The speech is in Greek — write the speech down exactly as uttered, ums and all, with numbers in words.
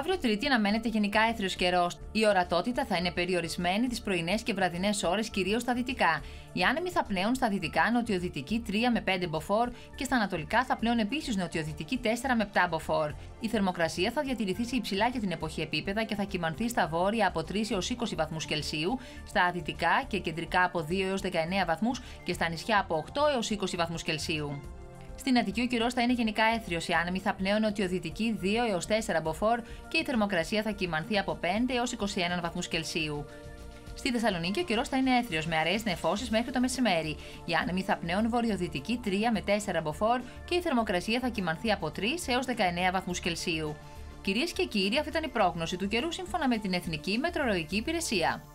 Αύριο Τρίτη αναμένεται γενικά έθριος καιρός. Η ορατότητα θα είναι περιορισμένη τις πρωινές και βραδινές ώρες, κυρίως στα δυτικά. Οι άνεμοι θα πνέουν στα δυτικά νοτιοδυτική τρία με πέντε μποφόρ και στα ανατολικά θα πνέουν επίσης νοτιοδυτική τέσσερα με επτά μποφόρ. Η θερμοκρασία θα διατηρηθεί σε υψηλά για την εποχή επίπεδα και θα κυμανθεί στα βόρεια από τρεις έως είκοσι βαθμούς Κελσίου, στα δυτικά και κεντρικά από δύο έως δεκαεννέα βαθμούς και στα νησιά από οκτώ έως είκοσι βαθμούς Κελσίου. Στην Αττική ο καιρός θα είναι γενικά έθριος, οι άνεμοι θα πνέουν νοτιοδυτική δύο έως τέσσερα μποφόρ και η θερμοκρασία θα κυμανθεί από πέντε έως είκοσι ένα βαθμούς Κελσίου. Στη Θεσσαλονίκη ο καιρός θα είναι έθριος με αραιές νεφώσεις μέχρι το μεσημέρι. Οι άνεμοι θα πνέουν βορειοδυτική τρία με τέσσερα μποφόρ και η θερμοκρασία θα κυμανθεί από τρεις έως δεκαεννέα βαθμούς Κελσίου. Κυρίες και κύριοι, αυτή ήταν η πρόγνωση του καιρού σύμφωνα με την Εθνική Μετεωρολογική Υπηρεσία.